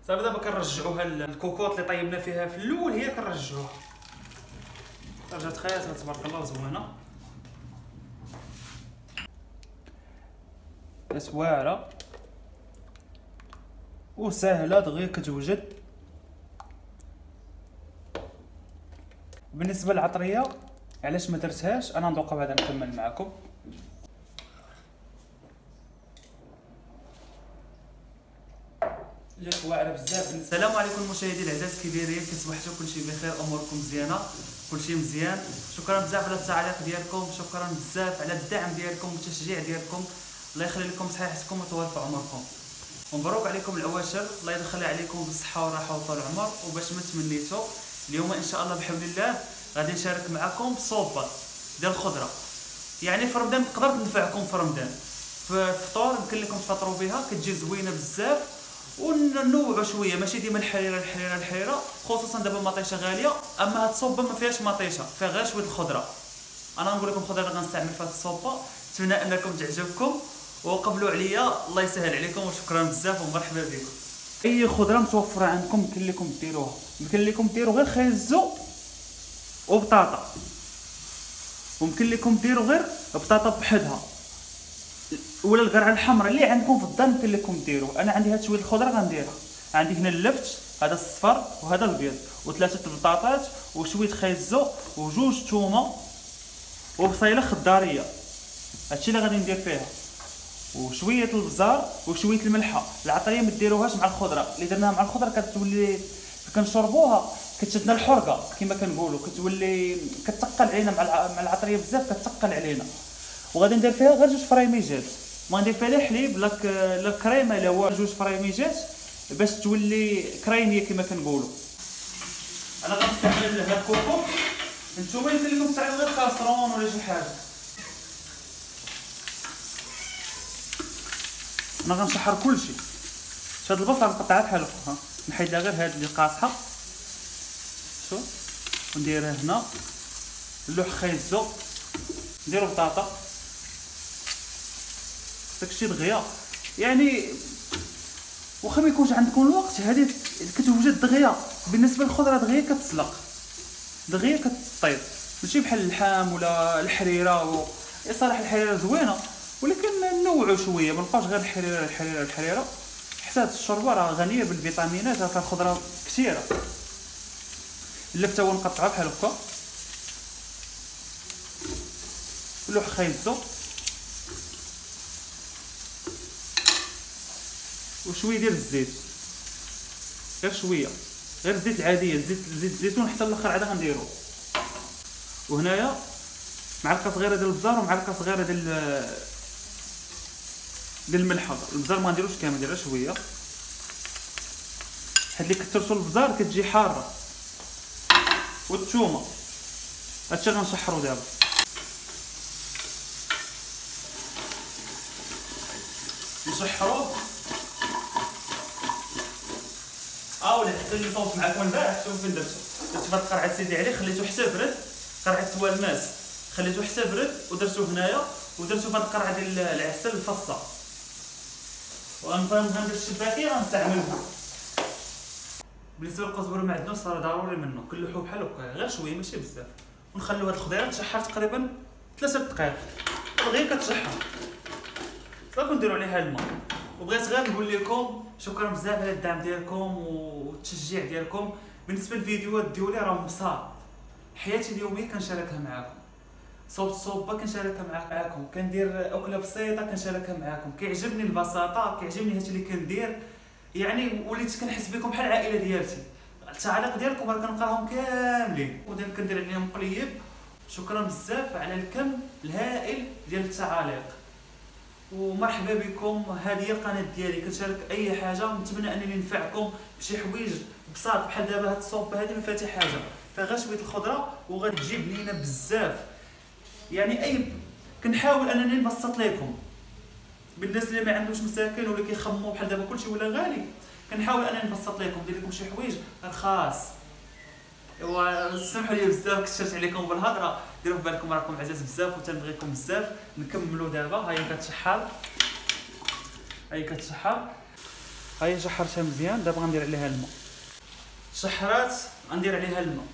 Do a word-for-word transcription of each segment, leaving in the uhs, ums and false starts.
صافي دابا كنرجعوها الكوكوط اللي طيبنا فيها في الاول، هي كنرجعوها رجعت خياطها تبارك الله زوينه كاس واعره وسهله دغيا كتوجد. بالنسبه للعطريه علاش ما درتهاش، انا ندوقها بعدا نكمل معكم. جات واعره بزاف. السلام عليكم المشاهدين الاعزاء، كي دايرين؟ كتصبحوا كلشي بخير، اموركم مزيانه، كلشي مزيان. شكرا بزاف على التعليق ديالكم، شكرا بزاف على الدعم ديالكم والتشجيع ديالكم، الله يخلي لكم صحيحتكم ويطول في عمركم. ومبروك عليكم العواشر، الله يدخلها عليكم بالصحه والراحه وطول العمر. وباش ما تمنيتو اليوم ان شاء الله بحول الله غادي نشارك معكم صوبه ديال الخضره، يعني في رمضان تقدر تنفعكم في رمضان في الفطور، يمكن لكم تفطروا بها، كتجي زوينه بزاف. وننوعوا شويه، ماشي ديما الحريره الحريره الحريره، خصوصا دابا المطيشه غاليه. اما هاد الصوبه ما فيهاش مطيشه، فيها غير شويه الخضره. انا نقول لكم الخضره اللي غنستعمل في هاد الصوبه، نتمنى انكم تعجبكم وقبلوا عليا، الله يسهل عليكم وشكرا بزاف ومرحبا بكم. اي خضره متوفره عندكم يمكن لكم ديروها، يمكن لكم ديروا غير خيزو وبطاطا، ويمكن لكم ديروا غير بطاطا بحدها ولا القرعه الحمراء اللي عندكم في الدار يمكن لكم ديروه. انا عندي هاد شويه الخضره غنديرها، عندي هنا اللفت، هذا الصفر وهذا الابيض، وثلاثه البطاطات وشويه خيزو وجوج ثومه وبصيله خضاريه، هادشي اللي غادي ندير فيها، وشويه البزار وشويه الملحه. العطريه ما ديروهاش مع الخضره، اللي درناها مع الخضره كتولي كنشربوها كتشدنا الحرقه كما كنقولوا، كتولي كتثقل علينا مع مع العطريه بزاف، كتثقل علينا. وغادي ندير فيها غير جوج فريميجات، ما ندير فيها لا حليب لا لا كريمه، لا هو جوج فريميجات باش تولي كريميه كما كنقولوا. انا غنستعمل هاد الكوكو، نتوما يمكن لكم تعملوا غير كاسرون ولا شي حاجه. انا غنشحر كلشي. هاد البصل نقطعها بحال هكا، نحيد لها غير هاد اللي قاصحه، شوف، ونديرها هنا. اللوح خيزو، نديرو بطاطا، داكشي دغيا، يعني واخا ما يكونش عندكم الوقت هذه كتوجد دغيا. بالنسبه للخضره دغيا كتسلق، دغيا كتطيب، ماشي بحال اللحام ولا الحريره و... صراحه الحريره زوينه، ولكن نوعوا شويه، ما نبقاوش غير الحريره الحريره الحريره، حتى هاد الشوربه راه غنيه بالفيتامينات، فيها خضره كثيره. اللفته هو نقطعها بحال هكا، لوح خيزو وشويه ديال الزيت، غير شويه، غير الزيت العاديه، زيت زيت الزيتون حتى الاخر عاد غنديرو. وهنايا معلقه صغيره ديال البزار ومعلقه صغيره ديال ديال الملحه. البزار ما نديروش كامل، ندير غير شويه، حيت اللي كثرتو البزار كتجي حاره. والثومه هادشي غنشحرو دابا. نشحروه. اه ولا حتى اللي صوت معكم البارح، شوفوا فين درتو، درتو فهاد القرعه سيدي عليه، خليتو حتى برد، قرعه توالماس خليتو حتى برد، ودرتو هنايا، ودرتو فهاد القرعه ديال العسل الفصه. وغنبقى ندير الشباكيه غنستعملها. بالنسبه للقزبر والمعدنوس راه ضروري منه، كنلوحو بحال هكا غير شويه ماشي بزاف، ونخليو هاد الخضيره تشحر تقريبا ثلاثه دقائق، دغيا كتشحر صافي، نديرو عليها الماء. وبغيت غير نقول لكم شكرا بزاف على الدعم ديالكم والتشجيع ديالكم. بالنسبه للفيديوهات ديالي راه بساط، حياتي اليوميه كنشاركها معكم، صوت صوبه كنشاركها معكم، كندير اكله بسيطه كنشاركها معكم، كيعجبني البساطه، كيعجبني هادشي اللي كندير، يعني وليت كنحس بكم بحال العائله ديالتي. التعاليق ديالكم راه كنقراهم كاملين ودابا كندير عليهم قليب. شكرا بزاف على الكم الهائل ديال التعاليق، ومرحبا بكم. هذه هي القناه ديالي، كنشارك اي حاجه، نتمنى انني ننفعكم بشي حوايج بساط. بحال دابا هاد الصوبه هذه ما فيها حتى حاجه، فيها غير شويه الخضره وغادي تجي بنينه بزاف. يعني اي كنحاول انني نبسط لكم بالناس اللي ما عندوش مساكن ولا كيخمموا بحال دابا كلشي ولا غالي، كنحاول انني نبسط لكم، ندير لكم شي حوايج رخاص. ايوا سمحوا لي بزاف كثرت عليكم بالهضره، ديروا في بالكم راكم عزاز بزاف وتنبغيكم بزاف. نكملوا دابا، ها هي كتشحر، ها هي كتشحر. ها هي شحرتها مزيان. دابا غندير عليها الماء. شحرات غندير عليها الماء.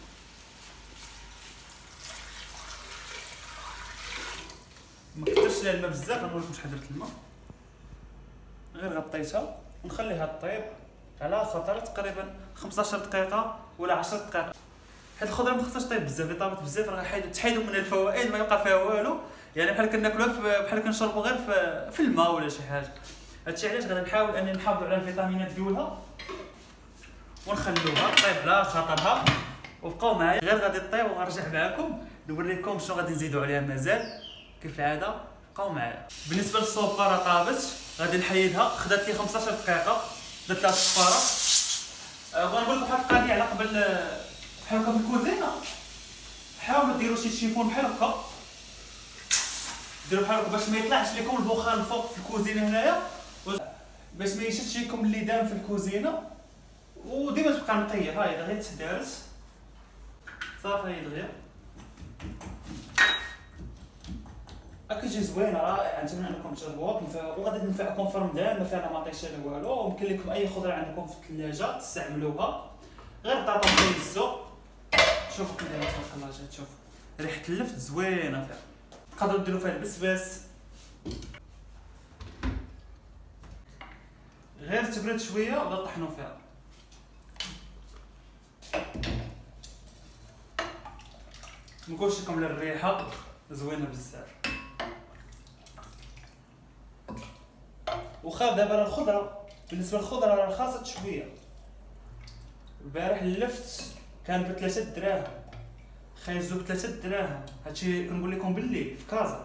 ما كثرش لها الماء بزاف، غنوريكم شحال درت الماء. غير غطيتها ونخليها طيب على خطر تقريبا خمسطاش دقيقه ولا عشر دقائق. هاد الخضره ما خصهاش طيب بزاف، الا طابت بزاف راه حيد تحيدوا منها الفوائد، ما يبقى فيها والو، يعني بحال كناكلوها بحال كنشربوا غير في, في الماء ولا شي حاجه. هادشي علاش غادي نحاول اني نحافظوا على الفيتامينات ديالها ونخلوها طيب على خاطرها. وبقاو معايا غير غادي طيب وغنرجع معكم نوريكم شنو غادي نزيدوا عليها مازال كيف العاده. بقاو معايا. بالنسبه للصوبه راه طابت، غادي نحيدها. خدات لي خمسطاش دقيقه، درت لها الصفاره. أه غنقول لكم واحد القضيه على قبل بحال هكا في الكوزينه. حاولوا ديروا شي شيفون بحال هكا، ديروا بحال هكا باش ما يطلعش لكم البخار الفوق في الكوزينه هنايا، باش ما يشدش لكم اللي دام في الكوزينه، وديما تبقى نقيه. ها هي دغيا تدارت صافي. هي دغيا كتجي زوينه رائعه. نتمنى انكم تجربوها وغادي تنفعكم في رمضان. ما فيها ما عطيتش انا والو. ويمكن لكم اي خضره عندكم في الثلاجه تستعملوها. غير بطاطا ويزو. شوفوا كي دايره تبارك الله. جات شوف ريحه اللفت زوينه فيها. تقدروا ديروا فيها البسباس. غير تبرد شويه ولا طحنوا فيها. نقولش لكم على الريحه زوينه بزاف. وخا دابا الخضره، بالنسبه للخضره راه رخصت شويه. البارح اللفت كان ب ثلاثة دراهم، خيزو ب ثلاثة دراهم. هادشي كنقول لكم باللي في كازا.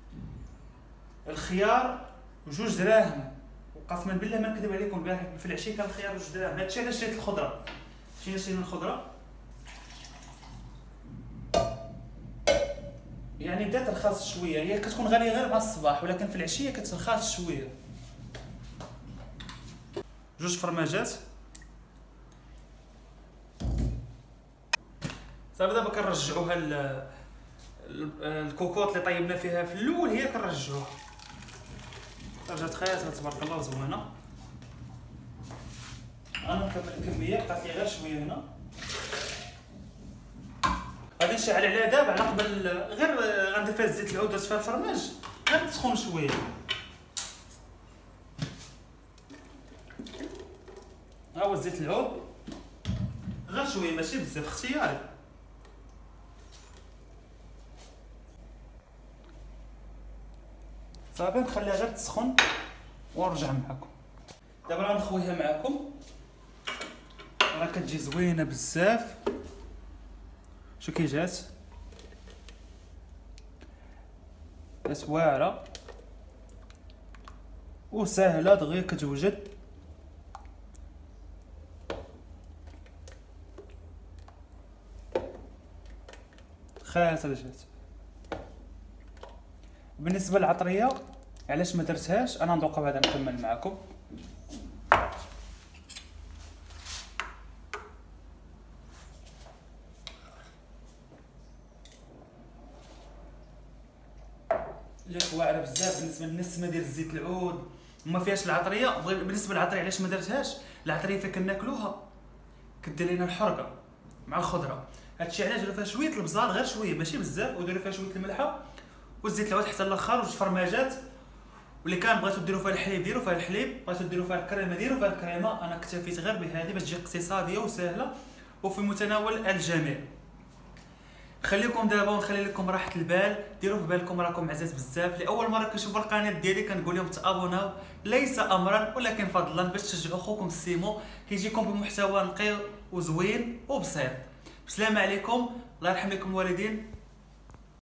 الخيار بجوج دراهم، وقسما بالله ما نكذب عليكم البارح في العشي كان الخيار بجوج دراهم. هادشي علاش شريت الخضره. شنو شرينا الخضره؟ يعني بدات رخاص شويه. هي كتكون غاليه غير مع الصباح، ولكن في العشيه كترخص شويه. جوج فرماجات صافي. دابا كنرجعوها الكوكوط اللي طيبنا فيها في الاول، هي كنرجعوها. رجعت خياطه تبارك الله زوينه. انا نكمل الكميه، بقات لي غير شويه هنا. غادي نشعل عليها دابا على قبل. غير غندير فيها زيت العود، درت فيها الفرماج غير تسخن شويه. ها هو زيت العود غير شويه ماشي بزاف، اختياري. صافي نخليها غير تسخن ونرجع معكم. دابا غنخويها معكم. راه كتجي زوينه بزاف. شو كي جات جات واعره وسهله دغيا كتوجد. خاصه جات. بالنسبه للعطريه علاش ما درتهاش انا ندوقها بعدا نكمل معكم. جات واعره بزاف. بالنسبه للنسمه ديال زيت العود وما فيهاش العطريه. بالنسبه للعطريه علاش ما درتهاش؟ العطريه فين كناكلوها كدير لينا الحرقه مع الخضره. هادشي علاش درنا فيها شويه البزار غير شويه ماشي بزاف، وديروا فيها شويه الملحه والزيت العود حتى الاخر وجوج فرماجات. واللي كان بغيتو ديروا فيها الحليب ديروا فيها الحليب، بغيتو ديروا فيها الكريمه ديروا فيها الكريمه. انا اكتفيت غير بهذه باش تجي اقتصاديه وسهله وفي متناول الجميع. خليكم دابا ونخلي لكم راحه البال. ديروا في بالكم راكم عزاز بزاف. لاول مره كتشوفوا القناه ديالي كنقول لهم تابوناو، ليس امرا ولكن فضلا، باش تشجعوا خوكم سيمو كيجيكم بمحتوى نقي وزوين وبسيط. بسلام عليكم، الله يرحم لكم الوالدين.